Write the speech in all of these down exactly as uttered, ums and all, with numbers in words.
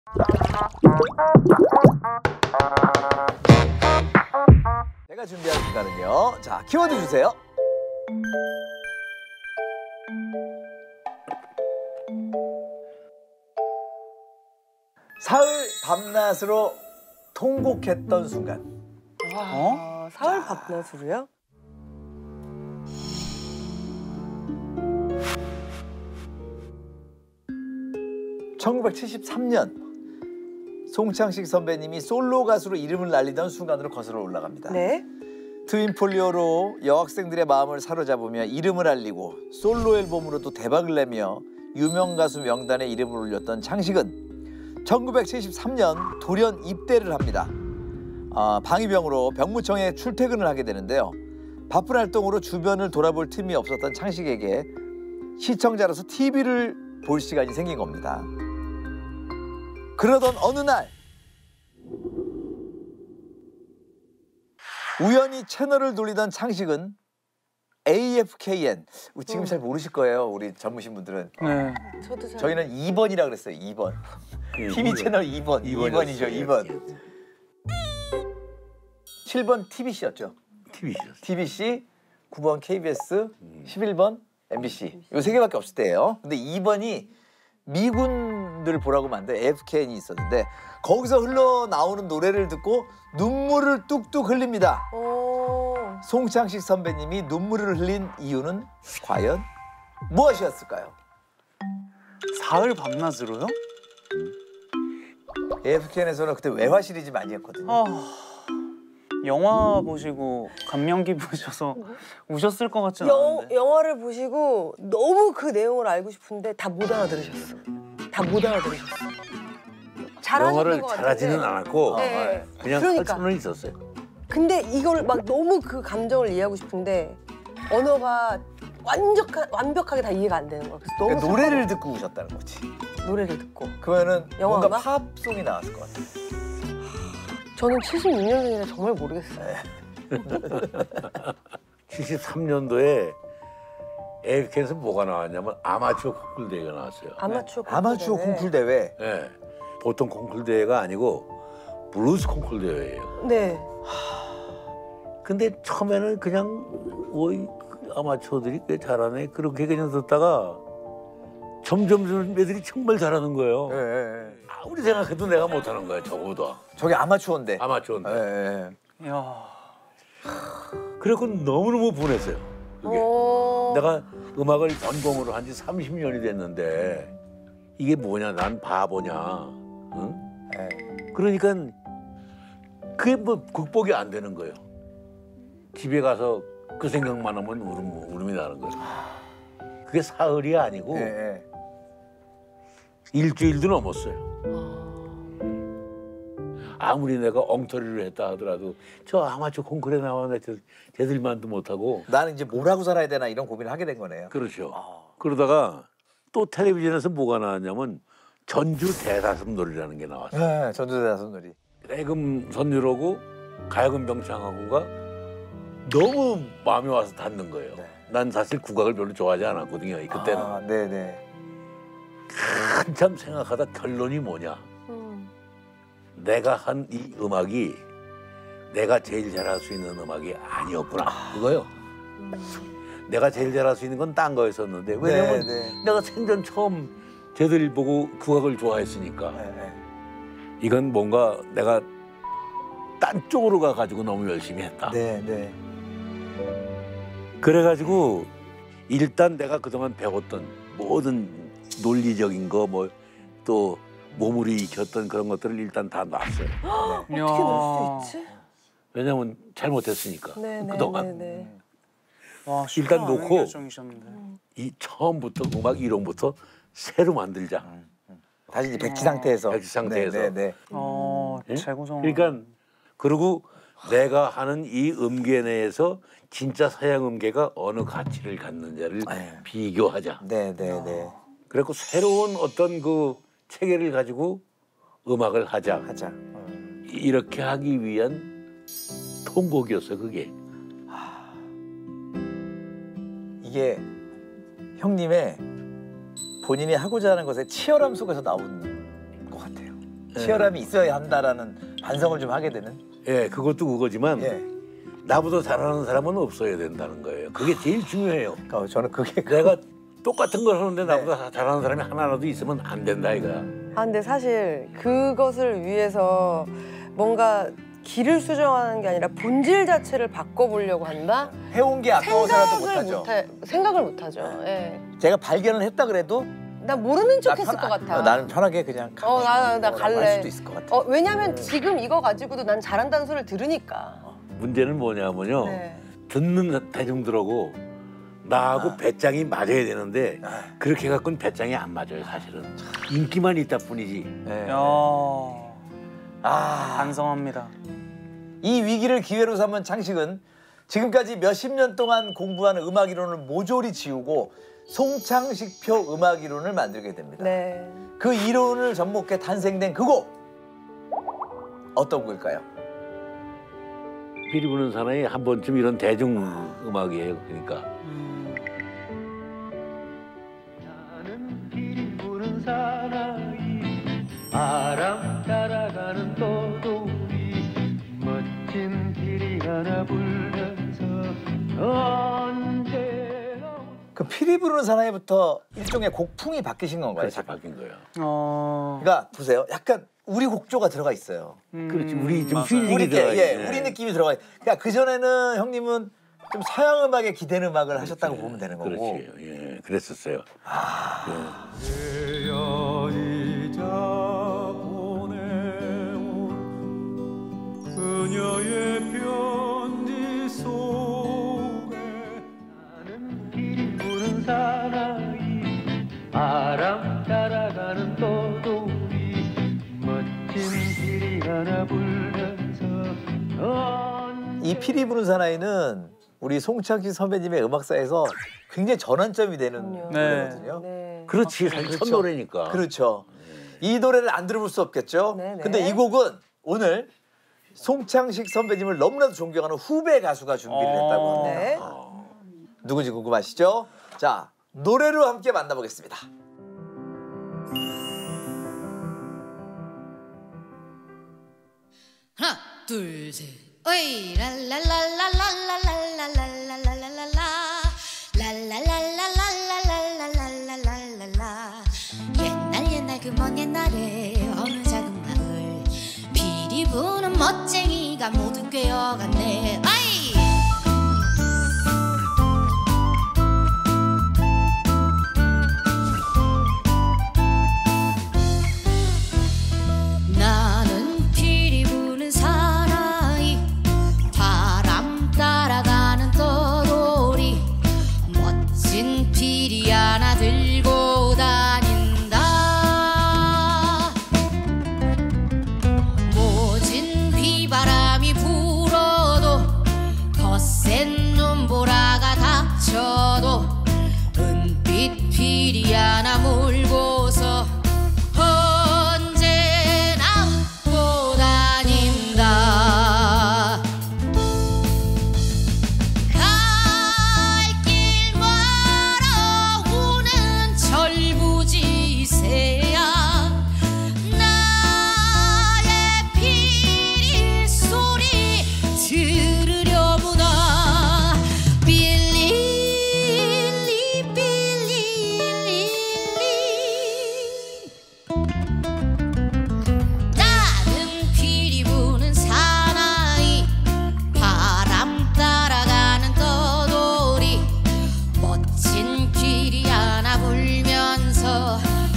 제가 준비한 순간은요. 자, 키워드 주세요. 사흘 밤낮으로 통곡했던 순간. 어? 사흘 밤낮으로요? 천구백칠십삼 년 송창식 선배님이 솔로 가수로 이름을 날리던 순간으로 거슬러 올라갑니다. 네. 트윈폴리오로 여학생들의 마음을 사로잡으며 이름을 알리고 솔로 앨범으로 또 대박을 내며 유명 가수 명단에 이름을 올렸던 창식은 천구백칠십삼 년 돌연 입대를 합니다. 아, 방위병으로 병무청에 출퇴근을 하게 되는데요. 바쁜 활동으로 주변을 돌아볼 틈이 없었던 창식에게 시청자로서 티비를 볼 시간이 생긴 겁니다. 그러던 어느 날 우연히 채널을 돌리던 창식은 에이에프케이엔, 지금 잘 모르실 거예요, 우리 젊으신 분들은. 네. 저도 잘. 저희는 이 번이라 그랬어요. 이 번. 티비 채널 이 번. 이 번이죠. 이 번. 칠 번 티비씨였죠. 티비씨. 티비씨, 구 번 케이비에스, 십일 번 엠비씨. 요 세 개밖에 없을 때예요. 근데 이 번이 미군들 보라고 만든 에이에프케이엔이 있었는데 거기서 흘러나오는 노래를 듣고 눈물을 뚝뚝 흘립니다. 오. 송창식 선배님이 눈물을 흘린 이유는 과연 무엇이었을까요? 사흘 밤낮으로요? 에이에프케이엔에서는 그때 외화 시리즈 많이 했거든요. 아, 영화 보시고 감명 깊으셔서 우셨을 것 같진 영, 않은데. 영화를 보시고 너무 그 내용을 알고 싶은데 다 못 알아들으셨어. 다 못 알아들으셨어. 잘하셨던 영어를 것 잘하지는 같은데. 않았고 네. 그냥 그러니까. 할수는 있었어요. 근데 이걸 막 너무 그 감정을 이해하고 싶은데 언어가 완벽하, 완벽하게 다 이해가 안 되는 거야. 그래서 너무 그러니까 노래를 듣고 우셨다는 거지. 슬퍼. 노래를 듣고. 그러면은 영화 뭔가 음악? 팝송이 나왔을 것 같아요. 저는 칠십육 년생이라 정말 모르겠어요. 칠십삼 년도에 에이에프케이엔에서 뭐가 나왔냐면 아마추어 콩쿨 대회가 나왔어요. 아마추어 콩쿨 아마추어 대회. 콩쿨 대회. 네. 보통 콩쿨 대회가 아니고 블루스 콩쿨 대회예요. 네. 근데 처음에는 그냥 어이 아마추어들이 꽤 잘하네 그렇게 그냥 듣다가 점점 애들이 정말 잘하는 거예요. 예, 예, 예. 아무리 생각해도 내가 못하는 거야 저거보다. 저게 아마추어인데. 아마추어인데. 예, 예. 이야. 그래갖고 너무너무 분했어요. 그게. 오. 내가 음악을 전공으로 한 지 삼십 년이 됐는데 이게 뭐냐 난 바보냐. 응? 예. 그러니까 그게 뭐 극복이 안 되는 거예요. 집에 가서 그 생각만 하면 울음, 울음이 나는 거예요. 그게 사흘이 아니고 예, 예. 일주일도 넘었어요. 아무리 내가 엉터리를 했다 하더라도 저 아마추어 콩쿠르에 나왔는데 쟤들만도 못하고. 나는 이제 뭘 하고 살아야 되나 이런 고민을 하게 된 거네요. 그렇죠. 아. 그러다가 또 텔레비전에서 뭐가 나왔냐면 전주 대사슴놀이라는 게 나왔어요. 예, 전주대사슴놀이. 해금 선율하고 가야금 병창하고가 너무 마음에 와서 닿는 거예요. 네. 난 사실 국악을 별로 좋아하지 않았거든요. 그때는. 아, 네네. 한참 생각하다 결론이 뭐냐. 음. 내가 한 이 음악이 내가 제일 잘할 수 있는 음악이 아니었구나. 그거요. 내가 제일 잘할 수 있는 건 딴 거였었는데 왜냐면 네, 네. 내가 생전 처음 쟤들 보고 국악을 좋아했으니까 예, 예. 이건 뭔가 내가 딴 쪽으로 가가지고 너무 열심히 했다. 네, 네. 그래가지고 일단 내가 그동안 배웠던 모든 논리적인 거 뭐 또 몸으로 익혔던 그런 것들을 일단 다 놨어요. 어떻게 이야. 넣을 수 있지? 왜냐면 잘못했으니까 네네. 그동안 네네. 와, 쉽지 일단 않은 놓고 결정이셨는데. 이 처음부터 음악 이론부터 새로 만들자. 다시 이제 백지 상태에서. 백지 상태에서. 네, 네, 네. 어, 예? 재구성. 그러니까 그리고 내가 하는 이 음계 내에서 진짜 서양 음계가 어느 가치를 갖는지를 네. 비교하자. 네, 네, 네. 그래갖고 새로운 어떤 그 체계를 가지고 음악을 하자. 하자. 음. 이렇게 하기 위한 통곡이었어요, 그게. 이게 형님의 본인이 하고자 하는 것의 치열함 속에서 나온 것 같아요. 치열함이 있어야 한다라는 반성을 좀 하게 되는. 예, 그것도 그거지만 예. 나보다 잘하는 사람은 없어야 된다는 거예요. 그게 제일 중요해요. 어, 저는 그게 내가 똑같은 걸 하는데 나보다 잘하는 사람이 하나라도 있으면 안 된다 이거야. 아 근데 사실 그것을 위해서 뭔가 길을 수정하는 게 아니라 본질 자체를 바꿔보려고 한다? 해온 게 아까워서라도 생각을 못하죠. 못해, 생각을 못하죠. 예. 제가 발견을 했다 그래도 나 모르는 나 척했을 편- 것 같아. 어, 나는 편하게 그냥 가고 어, 나- 나 싶어. 갈래. 할 수도 있을 것 같아. 어, 왜냐면 지금 이거 가지고도 난 잘한다는 소리를 들으니까. 문제는 뭐냐면요. 네. 듣는 대중들하고 나하고 아. 배짱이 맞아야 되는데 아. 그렇게 갖고는 배짱이 안 맞아요 사실은. 인기만 있다 뿐이지. 네. 야, 아, 반성합니다. 이 위기를 기회로 삼은 창식은 지금까지 몇십 년 동안 공부한 음악 이론을 모조리 지우고 송창식표 음악 이론을 만들게 됩니다. 네. 그 이론을 접목해 탄생된 그 곡 어떤 곡일까요? 피리 부는 사나이 한 번쯤 이런 대중 음악이에요. 그러니까 나는 피리 부는 사나이 바람 따라가는 떠돌이 멋진 피리 하나 불면서 언제나 그 피리 부르는 사나이부터 일종의 곡풍이 바뀌신 건가요? 그렇게 바뀐 거예요. 어, 그러니까 보세요. 약간 우리 곡조가 들어가 있어요. 음, 그렇지, 우리 좀 맞아요. 필링이 우리 들어가 예, 있네. 우리 느낌이 들어가. 있- 그러니까 그 전에는 형님은 좀 서양 음악에 기댄 음악을 하셨다고 보면 되는 거고. 그렇지, 예, 그랬었어요. 헤어지자 보내온 그녀의 편지 속에 나는 피리 부는 사나이 바람 따라가는 떠돌이 멋진 피리 하나 불면서 이 피리 부는 사나이는 우리 송창식 선배님의 음악사에서 굉장히 전환점이 되는 그럼요. 노래거든요. 네. 그렇지, 사실 첫 그렇죠. 노래니까. 그렇죠. 이 노래를 안 들어볼 수 없겠죠. 네, 네. 근데 이 곡은 오늘 송창식 선배님을 너무나도 존경하는 후배 가수가 준비를 어. 했다고 합니다. 네. 누군지 궁금하시죠? 자, 노래로 함께 만나보겠습니다. 하나 둘 셋 어이 랄랄랄랄랄랄랄랄랄랄랄랄랄라 랄랄랄랄랄랄랄랄랄랄라 옛날 옛날 그 먼 옛날에 어느 작은 마을 피리 부는 멋쟁이가 모두 꿰어갔네 아이 나는 피리 부는 사나이 바람 따라가는 떠돌이 멋진 피리 하나 들고 다닌다 모진 비바람이 불어도 거센 눈보라가 닥쳐도 은빛 피리 하나 물고서 언제나 웃고 다닌다 갈 길 멀어 오는 절부지새야 나의 피리 소리 들으려무나 빌릴리 빌릴리 나는 피리 부는 사나이 바람 따라가는 떠돌이 멋진 피리 하나 불면서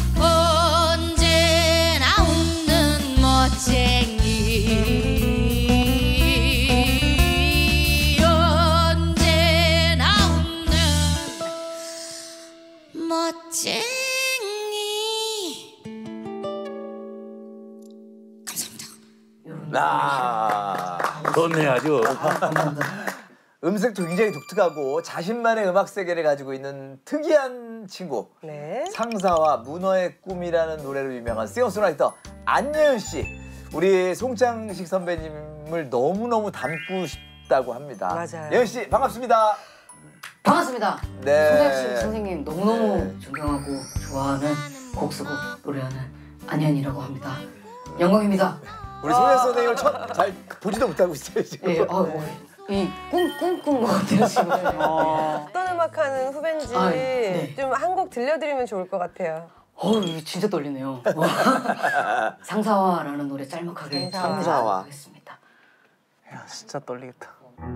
언제나 웃는 멋쟁이 언제나 웃는 멋쟁이 감사합니다. 아, 좋네 아주. 음색도 굉장히 독특하고 자신만의 음악 세계를 가지고 있는 특이한 친구. 네. 상사와 문어의 꿈이라는 노래로 유명한 싱어송라이터 안예은 씨. 우리 송창식 선배님을 너무너무 닮고 싶다고 합니다. 맞아요. 예은 씨 반갑습니다. 반갑습니다. 네. 송장식 선생님 너무너무 존경하고 좋아하는 곡 쓰고 노래하는 안현이라고 합니다. 영광입니다. 우리 소혜 선생님을 처, 잘 보지도 못하고 있어요 지금. 예, 아, 이 꿍꿍꿍 것 같아요 지금. 어, 어떤 음악 하는 후배인지 아, 네. 좀 한 곡 들려드리면 좋을 것 같아요. 어우, 이거 진짜 떨리네요. 와. 상사화라는 노래 짤막하게 상사화. 상사화. 하겠습니다. 야 진짜 떨리겠다.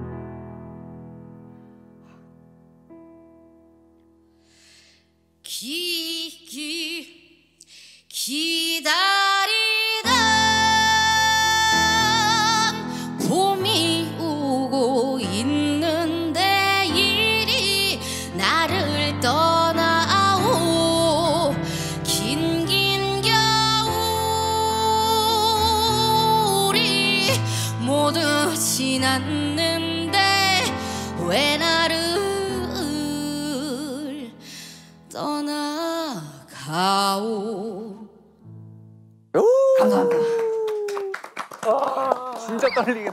기, 기, 기다리던 봄이 오고 있는데 이리 나를 떠나오 긴긴 겨울이 모두 지났는데 왜 나를 떠나가오. 감사합니다. 진짜 떨리겠다.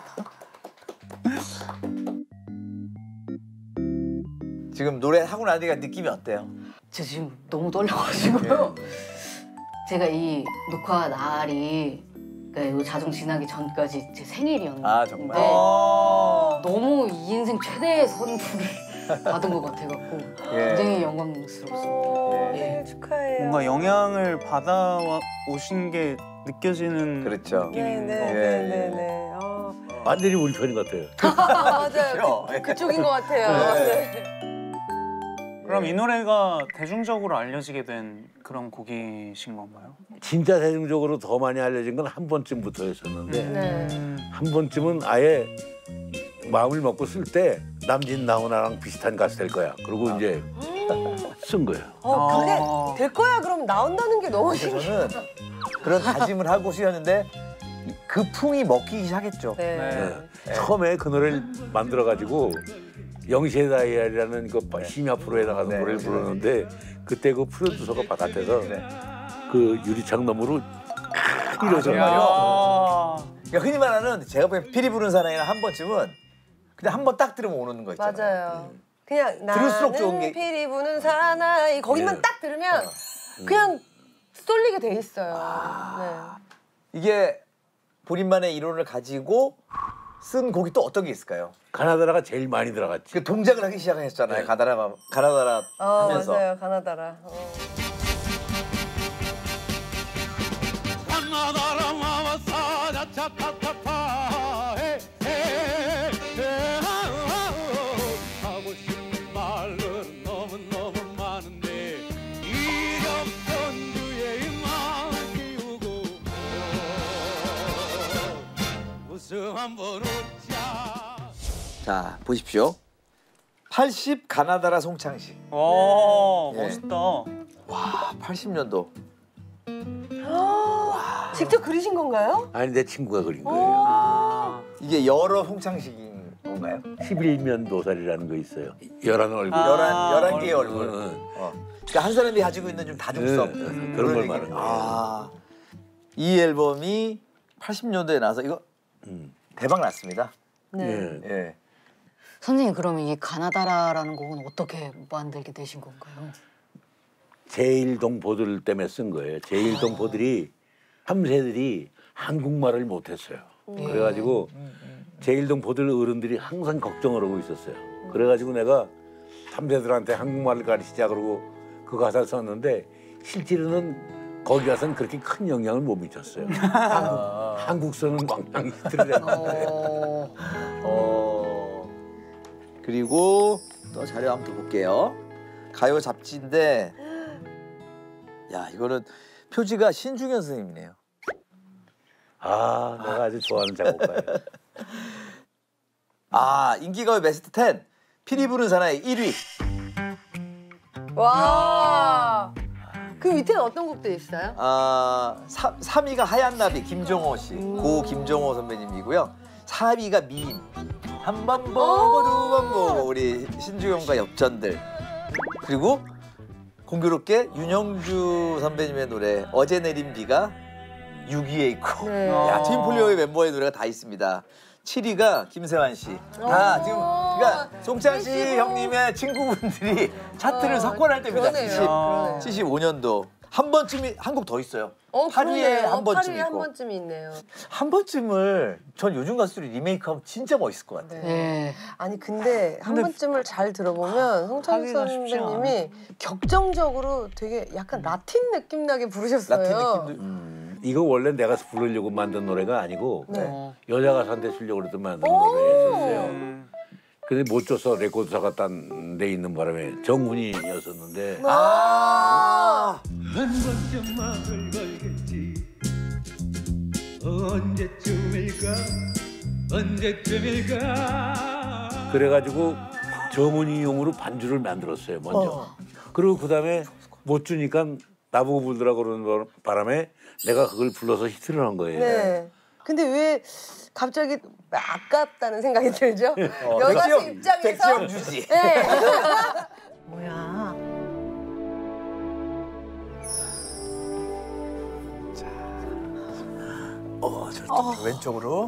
지금 노래 하고 나니까 느낌이 어때요? 저 지금 너무 떨려가지고요. 제가 이 녹화 날이 그러니까 이 자정 지나기 전까지 제 생일이었는데 아 정말. 어. 너무 이 인생 최대의 선물을 받은 것 같아갖고 예. 굉장히 영광스럽습니다. 오, 예. 네, 축하해요. 뭔가 영향을 받아 오신 게 느껴지는 그렇죠. 느낌인 네네 거. 예, 네네네. 어. 완전히 우리 편인 것 같아요. 아, 그렇죠. 맞아요. 그, 그쪽인 것 같아요. 네. 네. 그럼 이 노래가 대중적으로 알려지게 된 그런 곡이신 건가요? 진짜 대중적으로 더 많이 알려진 건 한 번쯤부터였었는데 네. 한 번쯤은 아예 마음을 먹고 쓸 때 남진 나훈아랑 비슷한 가수 될 거야. 그리고 이제 쓴 거예요. 어, 근데 아. 될 거야 그럼 나온다는 게 너무 그래서 신기해. 저는 그런 다짐을 하고 쓰였는데 그 풍이 먹히기 시작했죠. 네. 네. 네. 처음에 그 노래를 만들어가지고 영시의 다이아리라는 그 심야 프로에 나가서 네. 노래를 부르는데 그때 그 프로듀서가 바깥에서 네. 그 유리창 너머로 이러죠. 정말요? 야. 그러니까 흔히 말하는 제가 보기엔 피리 부는 사나이는 한 번쯤은 그냥 한 번 딱 들으면 오는 거 있잖아요. 맞아요. 그냥 들을수록 나는 좋은 게- 피리 부는 사나이 거기만 네. 딱 들으면 그냥 쏠리게 돼 있어요. 이게 본인만의 이론을 가지고 쓴 곡이 또 어떤 게 있을까요? 가나다라가 제일 많이 들어갔지. 그 동작을 하기 시작했잖아요. 네. 가나다라 가나다라 네. 어, 하면서. 맞아요. 가나다라. 어. 가나다라 마와사 자차카타파 하고 싶은 말은 너무너무 많은데 이력선주의 마음 키우고 웃음 한번 웃자. 자 보십시오. 팔십 가나다라 송창식. 와 예. 멋있다. 와 팔십 년도. 직접 그리신 건가요? 아니 내 친구가 그린 거예요. 아. 이게 여러 송창식인 건가요? 십일면 도살이라는 거 있어요. 열한 얼굴. 아. 열한 열한 개의 얼굴. 얼굴. 응, 응. 어. 그러니까 한 사람이 가지고 있는 좀 다중성 응, 응, 음, 그런 걸 얘기. 말하는 거예요. 아, 이 앨범이 팔십 년도에 나서 이거 음. 대박 났습니다. 네. 예. 예. 선생님 그러면 이 가나다라라는 곡은 어떻게 만들게 되신 건가요? 제일동 보들 때문에 쓴 거예요. 제일동 보들이 삼세들이 한국말을 못했어요. 그래가지고 제일동 보들 어른들이 항상 걱정을 하고 있었어요. 그래가지고 내가 삼세들한테 한국말을 가르치자 그러고 그 가사를 썼는데 실제로는 거기 가서는 그렇게 큰 영향을 못 미쳤어요. 한국, 한국서는 광양이들을 했는데 어... 어. 그리고 또 자료 한번 더 볼게요. 가요 잡지인데, 야 이거는 표지가 신중현 선생님이네요. 아 내가 아주 좋아하는 작곡가예요. 아 인기가요 베스트 텐 피리 부는 사나이 일 위. 와. 그 밑에는 어떤 곡도 있어요? 아 삼 위가 하얀 나비 김종호 씨, 고 김종호 선배님이고요. 사 위가 미인. 한 번 보고 두 번 보고 우리 신주영과 엽전들. 그리고 공교롭게 윤영주 선배님의 노래 어제 내린 비가 육 위에 있고. 네. 야 트윈폴리오의 멤버의 노래가 다 있습니다. 칠 위가 김세환 씨. 다 지금 그러니까 송창식 칠십오. 형님의 친구분들이 차트를 석권할 때입니다. 그러네요. 칠십, 그러네요. 칠십오 년도 한 번쯤이 한 곡 더 있어요. 어, 파리에 그러네요. 한 번쯤 파리에 한 있고. 번쯤이 있네요. 한 번쯤을 전 요즘 가수들이 리메이크하면 진짜 멋있을 것 같아요. 네. 아니 근데 한 번쯤을 잘 들어보면 송창식 하기가 쉽지 선배님이 격정적으로 되게 약간 라틴 느낌 나게 부르셨어요. 라틴 느낌도. 음. 이거 원래 내가 부르려고 만든 노래가 아니고 네. 어. 여자 가수한테 주려고 그래서 만든 노래였어요. 음. 근데 못 줘서 레코드사가 딴 데 있는 바람에 정훈이였었는데 아. 한 번쯤 마음을 걸겠지 언제쯤일까 언제쯤일까 그래가지고 정훈이용으로 반주를 만들었어요 먼저. 그리고 그 다음에 못 주니까 나보고 불더라고 그러는 바람에 내가 그걸 불러서 히트를 한 거예요. 네. 근데 왜 갑자기 아깝다는 생각이 들죠? 어, 여가수 백지영, 입장에서. 백지영 주지. 네. 뭐야? 어, 저 왼쪽으로.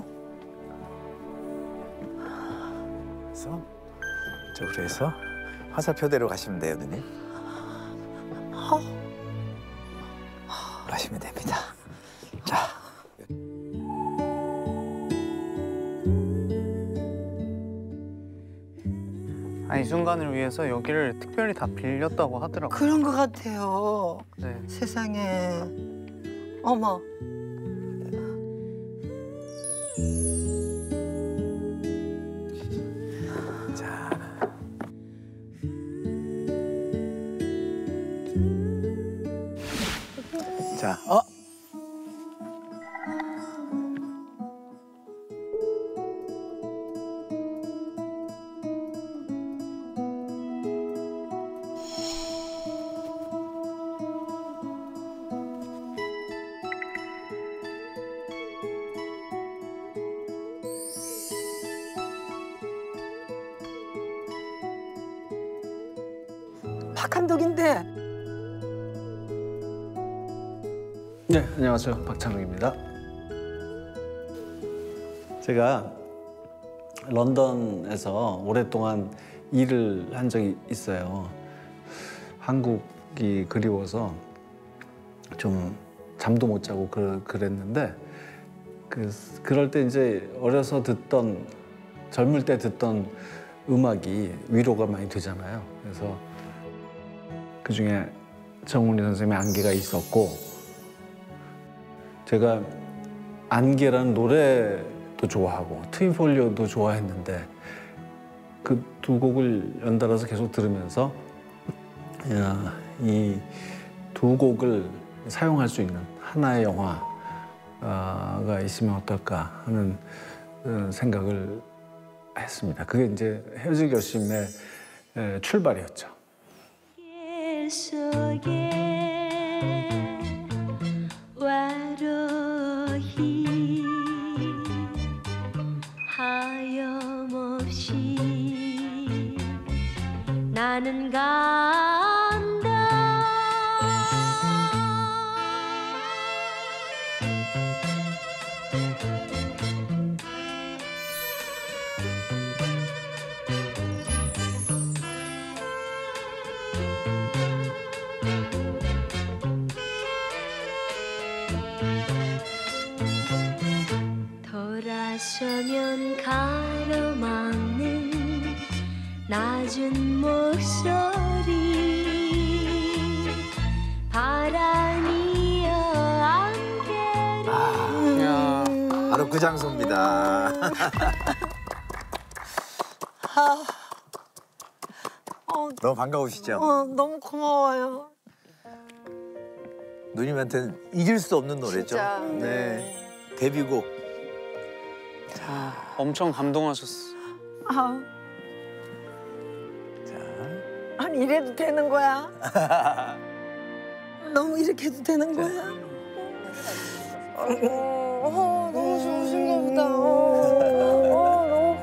그래서 저쪽으로 해서 화살표대로 가시면 돼요, 누님. 가시면 됩니다. 자. 아, 이 순간을 위해서 여기를 특별히 다 빌렸다고 하더라고요. 그런 것 같아요. 네. 세상에. 어머. 자. 자, 어? 박 감독인데. 네, 안녕하세요. 박찬욱입니다. 제가 런던에서 오랫동안 일을 한 적이 있어요. 한국이 그리워서 좀 잠도 못 자고 그, 그랬는데 그, 그럴 때 이제 어려서 듣던 젊을 때 듣던 음악이 위로가 많이 되잖아요. 그래서 그중에 정훈이 선생님의 안개가 있었고 제가 안개라는 노래도 좋아하고 트윈폴리오도 좋아했는데 그 두 곡을 연달아서 계속 들으면서 이 두 곡을 사용할 수 있는 하나의 영화가 있으면 어떨까 하는 생각을 했습니다. 그게 이제 헤어질 결심의 출발이었죠. 속에 와로히 하염없이 나는 간다. 돌아서면 가로막는 낮은 목소리 바람이여 안개를 야. 바로 그 장소입니다. 아, 어, 너무 반가우시죠? 어, 너무 고마워요. 누님한테는 잊을 수 없는 노래죠. 진짜. 네. 데뷔곡. 엄청 감동하셨어. 아, 자. 아니 이래도 되는 거야? 너무 이렇게 해도 되는 거야? 어, 어, 너무 좋으신가 보다. 어, 어,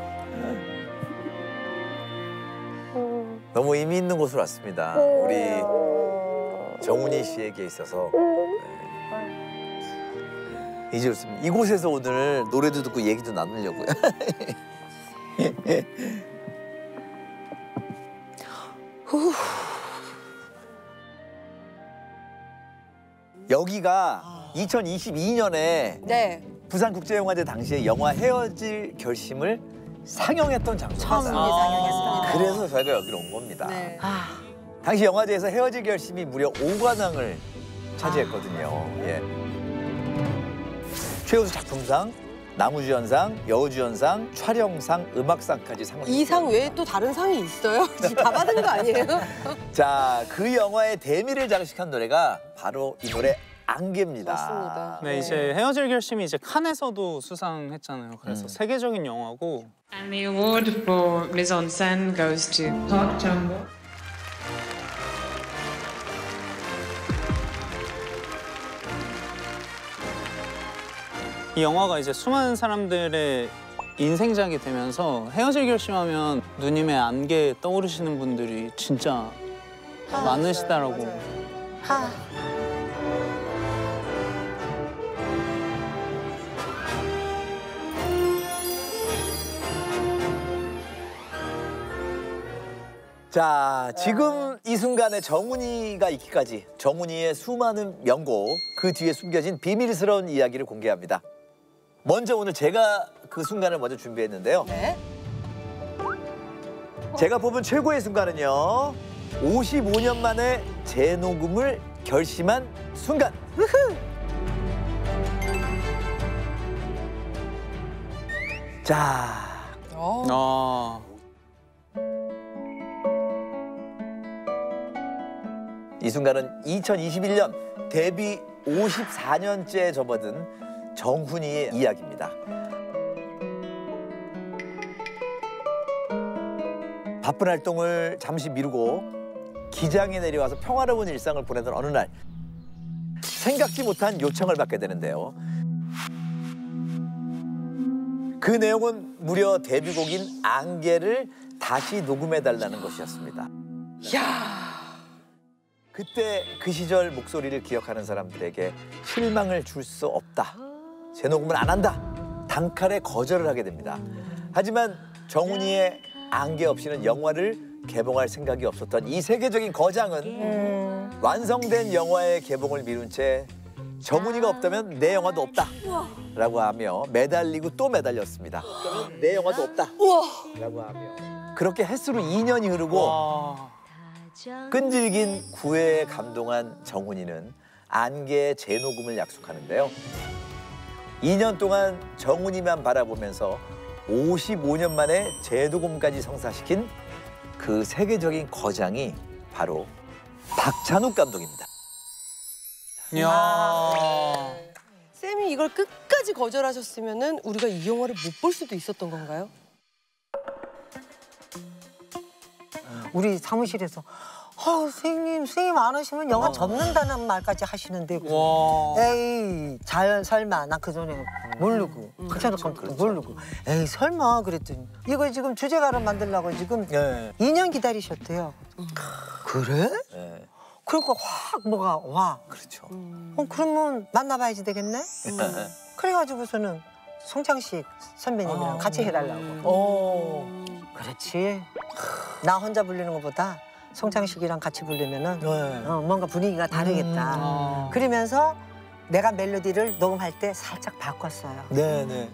너무. 너무 의미 있는 곳으로 왔습니다. 우리 정훈이 씨에게 있어서 네. 잊을 수 없는 이곳에서 오늘 노래도 듣고 얘기도 나누려고요. 여기가 이천이십이 년에 네. 부산국제영화제 당시에 영화 헤어질 결심을 상영했던 장소입니다. 처음 상영했습니다. 그래서 저희가 여기로 온 겁니다. 네. 아, 당시 영화제에서 헤어질 결심이 무려 오관왕을 차지했거든요. 예. 최우수 작품상, 나무주연상, 여우주연상, 촬영상, 음악상까지 상을 이 상 외에 또 다른 상이 있어요? 지금 다 받은 거 아니에요? 자, 그 영화의 대미를 장식한 노래가 바로 이 노래 안개입니다. 맞습니다. 네, 이제 헤어질 결심이 이제 칸에서도 수상했잖아요. 그래서 음. 세계적인 영화고. And the award for mise en scène goes to Park Chan-wook. 이 영화가 이제 수많은 사람들의 인생작이 되면서 헤어질 결심하면 누님의 안개 떠오르시는 분들이 진짜 많으시더라고. 아. 자, 지금 이 순간에 정훈이가 있기까지 정훈이의 수많은 명곡, 그 뒤에 숨겨진 비밀스러운 이야기를 공개합니다. 먼저 오늘 제가 그 순간을 먼저 준비했는데요. 네. 제가 뽑은 최고의 순간은요. 오십오 년 만에 재녹음을 결심한 순간. 자, 어. 아, 이 순간은 이천이십일 년 데뷔 오십사 년째 접어든 정훈이의 이야기입니다. 바쁜 활동을 잠시 미루고 기장에 내려와서 평화로운 일상을 보내던 어느 날 생각지 못한 요청을 받게 되는데요. 그 내용은 무려 데뷔곡인 안개를 다시 녹음해달라는 것이었습니다. 야. 그때 그 시절 목소리를 기억하는 사람들에게 실망을 줄 수 없다. 재녹음을 안 한다. 단칼에 거절을 하게 됩니다. 하지만 정훈이의 안개 없이는 영화를 개봉할 생각이 없었던 이 세계적인 거장은 음. 완성된 영화의 개봉을 미룬 채 정훈이가 없다면 내 영화도 없다 라고 하며 매달리고 또 매달렸습니다. 없다면 내 영화도 없다 라고 하며 그렇게 햇수로 이 년이 흐르고 와. 끈질긴 구애에 감동한 정훈이는 안개의 재녹음을 약속하는데요. 이 년 동안 정훈이만 바라보면서 오십오 년 만에 재녹음까지 성사시킨 그 세계적인 거장이 바로 박찬욱 감독입니다. 이야. 쌤이 이걸 끝까지 거절하셨으면은 우리가 이 영화를 못 볼 수도 있었던 건가요? 우리 사무실에서 어, 선생님, 선생님 안 오시면 영화 접는다는 말까지 하시는데 와. 에이, 잘 설마 나 그전에 모르고 박찬욱 감독도 모르고 에이 설마 그랬더니 이거 지금 주제가를 만들려고 지금 네. 이 년 기다리셨대요. 그래? 네. 그러니까 확 뭐가 와. 그렇죠. 어, 그러면 만나봐야지 되겠네? 그래가지고서는 송창식 선배님이랑 같이 해달라고. 오. 그렇지. 나 혼자 부르는 것보다 송창식이랑 같이 부르면은 네. 어, 뭔가 분위기가 다르겠다. 아. 그러면서 내가 멜로디를 녹음할 때 살짝 바꿨어요. 네네.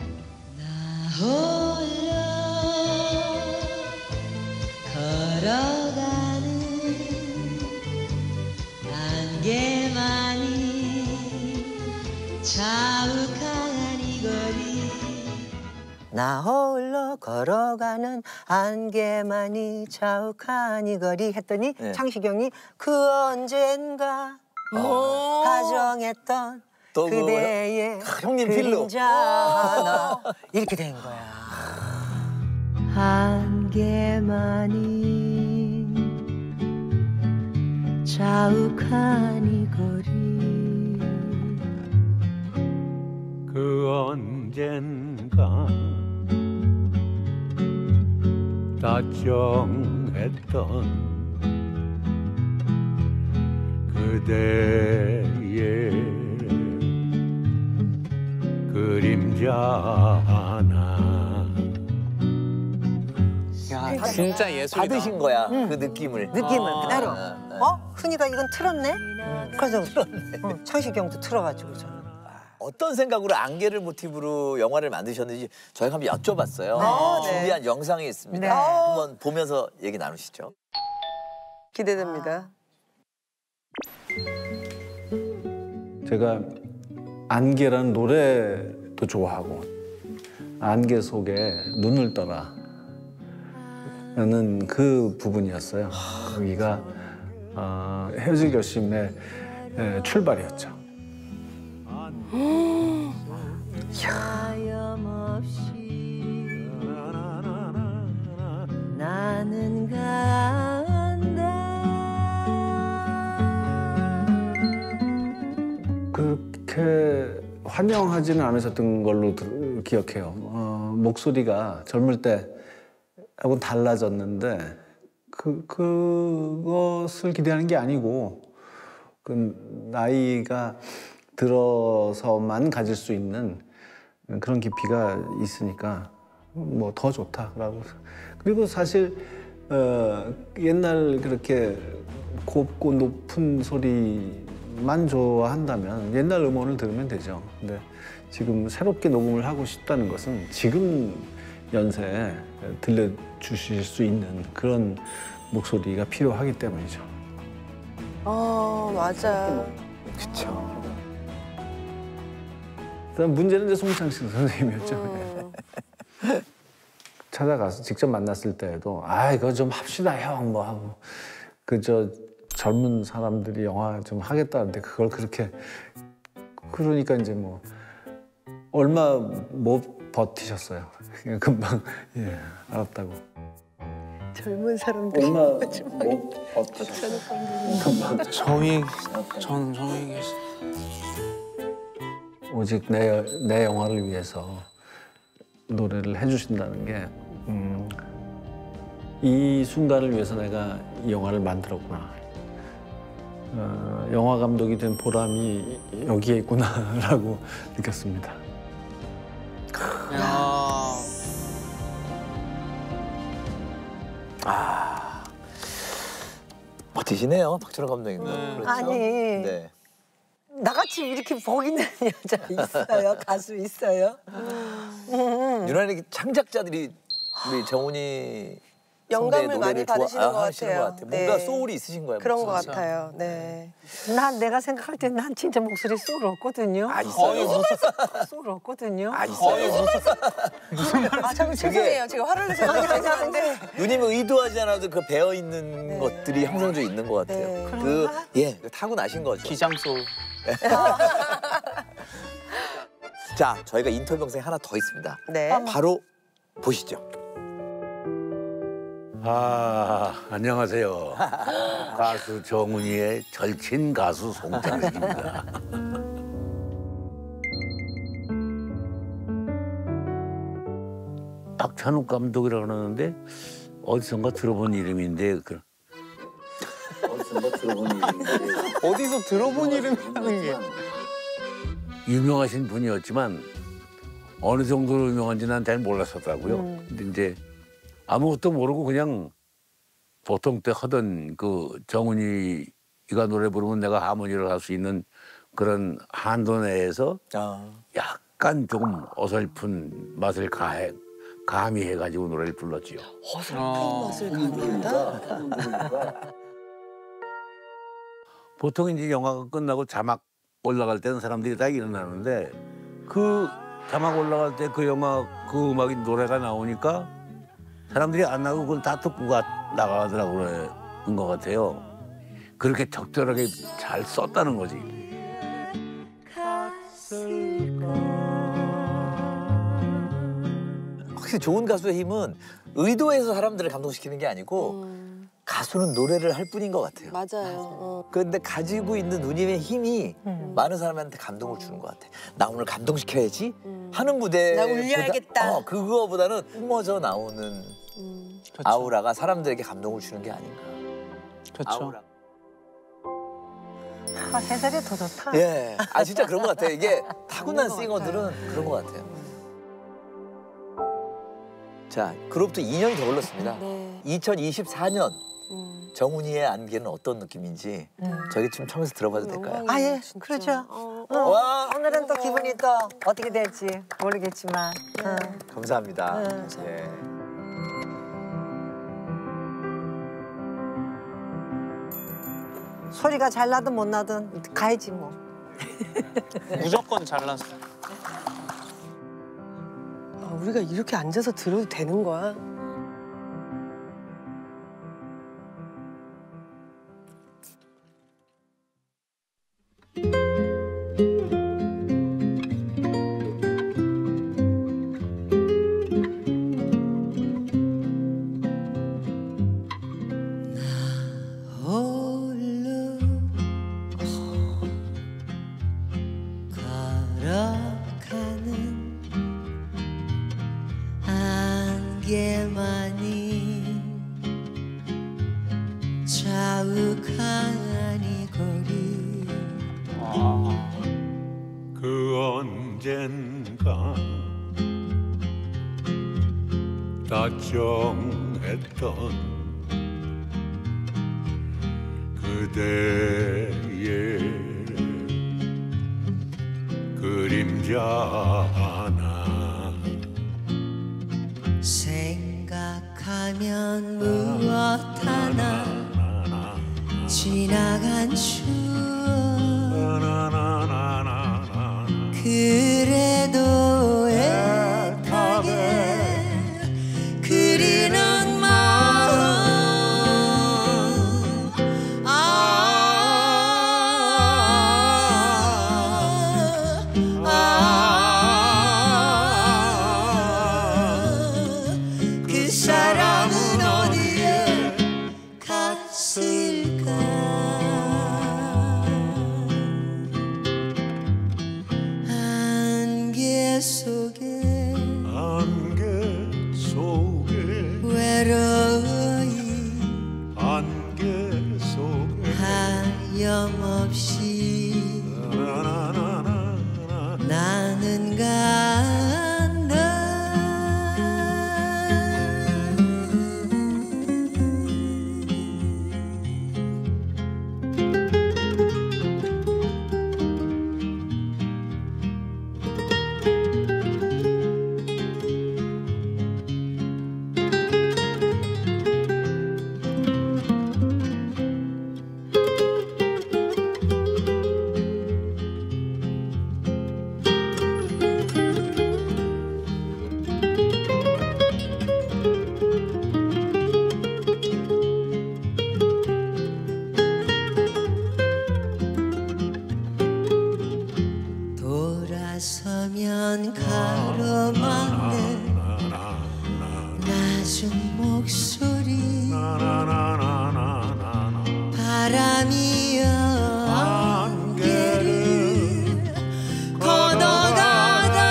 걸어가는 안개만이 자욱한 이 거리 나 홀로 걸어가는 안개만이 자욱한 이 거리 했더니 네. 창식이 형이 그 언젠가 다정했던 또 그대의 그 형님 필로. 그림자 하나 이렇게 된 거야. 안개만이 자욱한 이 거리 그 언젠가 다정했던 그대의 그림자 하나 야, 진짜 예술이다. 받으신 거야 그 느낌을. 느낌을 아, 그대로. 네, 네. 어? 흔히가 이건 틀었네? 그래서 어, 창식경도 틀어가지고 저는. 어떤 생각으로 안개를 모티브로 영화를 만드셨는지 저희가 한번 여쭤봤어요. 아, 네. 준비한 영상이 있습니다. 네. 한번 보면서 얘기 나누시죠. 기대됩니다. 제가 안개라는 노래도 좋아하고 안개 속에 눈을 떠라 라는 그 부분이었어요. 여기가 어, 헤어질 결심의 에, 출발이었죠. 하염없이 나는 간다. 그렇게 환영하지는 않으셨던 걸로 들- 기억해요. 어, 목소리가 젊을 때하고는 달라졌는데 그, 그것을 기대하는 게 아니고 그 나이가 들어서만 가질 수 있는 그런 깊이가 있으니까 뭐 더 좋다라고. 그리고 사실 어, 옛날 그렇게 곱고 높은 소리만 좋아한다면 옛날 음원을 들으면 되죠. 근데 지금 새롭게 녹음을 하고 싶다는 것은 지금 연세에 들려주실 수 있는 그런 목소리가 필요하기 때문이죠. 어, 맞아. 그렇죠. 그다음 문제는 이제 송창식 선생님이었죠. 음. 찾아가서 직접 만났을 때에도 아 이거 좀 합시다 형 뭐 하고 그 저 젊은 사람들이 영화 좀 하겠다는데 그걸 그렇게 그러니까 이제 뭐 얼마 못 버티셨어요. 그냥 금방 예 알았다고. 젊은 사람들이 얼마 못 버티셨어요. 금방 저희 전 저희 계시. 오직 내, 내 영화를 위해서 노래를 해주신다는 게 음, 이 순간을 위해서 내가 이 영화를 만들었구나. 어, 영화 감독이 된 보람이 여기에 있구나라고 느꼈습니다. 야. 아 버티시네요, 박철원 감독님. 네. 그렇죠? 아니. 네. 나같이 이렇게 복 있는 여자 있어요? 가수 있어요? 음. 유난히 창작자들이 우리 정훈이 영감을 선배의 많이 노래를 받으시는 좋아- 것 아, 하시는 같아요. 것 같아요. 뭔가 네. 소울이 있으신 거예요. 그런 것 목소리가. 같아요. 네. 난 내가 생각할 때 난 진짜 목소리 소울 없거든요. 아 있어요. 소울 없거든요. 아 있어요. 아, 참 죄송해요. 제가 화를 내서 죄송한데. 누님은 의도하지 않아도 그 배어 있는 것들이 항상 좀 있는 것 같아요. 네. 그 예, 타고 나신 거죠. 기장 소울. 자, 저희가 인터뷰 영상이 하나 더 있습니다. 네. 바로 보시죠. 아, 안녕하세요. 가수 정훈이의 절친 가수 송창식입니다. 박찬욱 감독이라고 그러는데 어디선가 들어본 이름인데 그 어디선가 들어본 이름인데 어디서 들어본 이름이라는 게. 유명하신 분이었지만 어느 정도로 유명한지 난 잘 몰랐었다고요. 음. 근데 이제 아무것도 모르고 그냥 보통 때 하던 그 정훈이가 노래 부르면 내가 하모니를 할 수 있는 그런 한도 내에서 아. 약간 조금 어설픈 맛을 가해 가미해가지고 노래를 불렀지요. 어설픈 어. 맛을 가미한다. 보통 이제 영화가 끝나고 자막 올라갈 때는 사람들이 다 일어나는데 그 자막 올라갈 때 그 영화 그 음악이 노래가 나오니까 사람들이 안 나가고 그걸 다 듣고 가, 나가더라고 그런 것 같아요. 그렇게 적절하게 잘 썼다는 거지. 확실히 좋은 가수의 힘은 의도해서 사람들을 감동시키는 게 아니고 음, 가수는 노래를 할 뿐인 것 같아요. 맞아요. 어. 그런데 가지고 있는 누님의 힘이 음. 많은 사람한테 감동을 주는 것 같아. 나 오늘 감동시켜야지 하는 무대. 나 울려야겠다. 어, 그거보다는 뿜어져 나오는 음. 아우라가 사람들에게 감동을 주는 게 아닌가. 그렇죠. 아우라. 아, 세살이 더 좋다. 예, 아 진짜 그런 것 같아요. 이게 타고난 싱어들은 그런 것 같아요. 자, 그로부터 이 년이 더 흘렀습니다. 네. 이천이십사 년 정훈이의 안개는 어떤 느낌인지 저희 좀 처음에서 들어봐도 될까요? 아, 예, 그렇죠. 어, 어, 와. 오늘은 또 기분이 또 어떻게 될지 모르겠지만. 어. 감사합니다. 네. 예. 소리가 잘 나든 못 나든 가야지 뭐. 무조건 잘났어. 아, 우리가 이렇게 앉아서 들어도 되는 거야? 홀로 걸어가는 안개만이 자욱한 이 거리 그 언젠가 다정했던 그대의 그림자 하나 생각하면 무엇 하나 지나간 추억 그래도 애타게 그리는 마음 아, 아, 그 사람은 어디에 갔을까 안개 속에 안개 속에 외로이 안개 속에 하염없이 나나나나나 나는 간다 돌아서면 가로막는 낮은 목소리 바람이여 안개를 걷어가다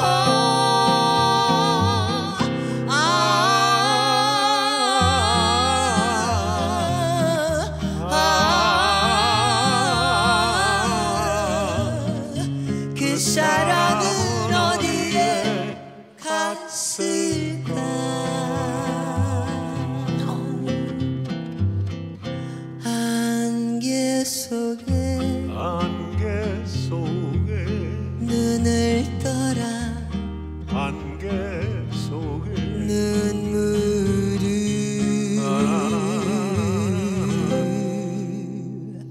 그 사랑은 어디에 갔을까 안개 속에 안개 속에 눈을 떠라 안개 속에 눈물을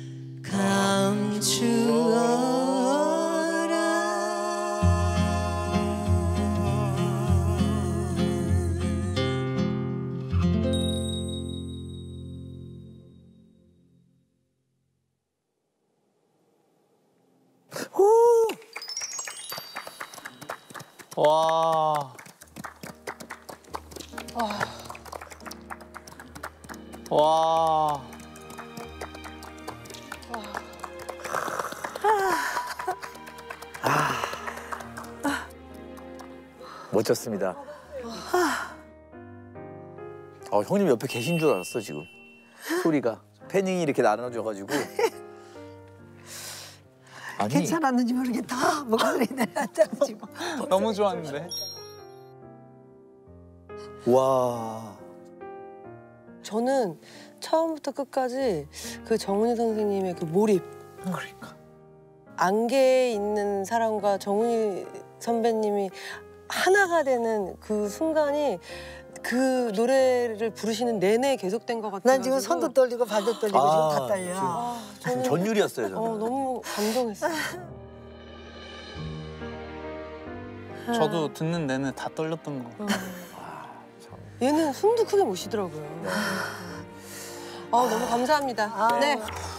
와. 와. 아. 멋졌습니다. 어, 형님 옆에 계신 줄 알았어 지금. 소리가 패닝이 이렇게 나눠져가지고. 아니, 괜찮았는지 모르겠다. 목소리 내려앉았지 뭐. 너무 좋았는데. 와. 저는 처음부터 끝까지 그 정은희 선생님의 그 몰입. 그러니까. 안개에 있는 사람과 정은희 선배님이 하나가 되는 그 순간이 그 노래를 부르시는 내내 계속된 것 같아요. 난 지금 손도 떨리고 발도 떨리고 아, 지금 다 떨려. 아, 저는 전율이었어요, 저는. 어, 너무 감동했어요. 저도 듣는 내내 다 떨렸던 거. 얘는 숨도 크게 못 쉬더라고요. 아, 너무 감사합니다. 네.